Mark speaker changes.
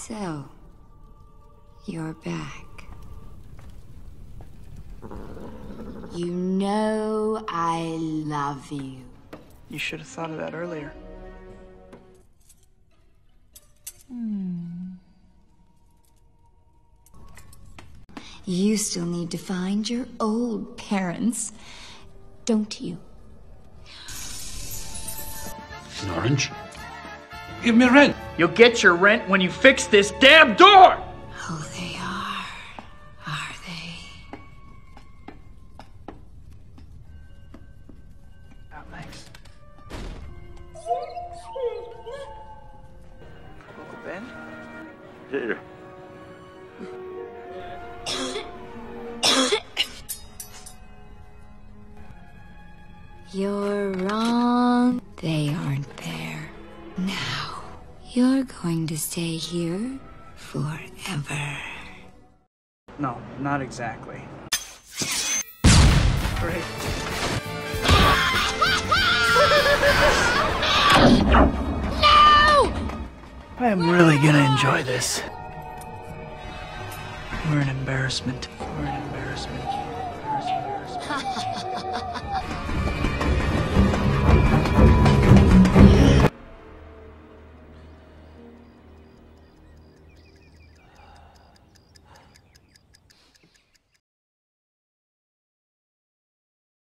Speaker 1: So, you're back. You know I love you.
Speaker 2: You should have thought of that earlier.
Speaker 1: You still need to find your old parents, don't you?
Speaker 3: An orange? Give me rent.
Speaker 2: You'll get your rent when you fix this damn door!
Speaker 1: Oh, they are they?
Speaker 2: Oh, thanks. Uncle Ben?
Speaker 3: Here.
Speaker 1: You're wrong. They aren't there. Now, you're going to stay here forever.
Speaker 2: No, not exactly. Great.
Speaker 1: No!
Speaker 2: I am really gonna enjoy this. We're an embarrassment. We're an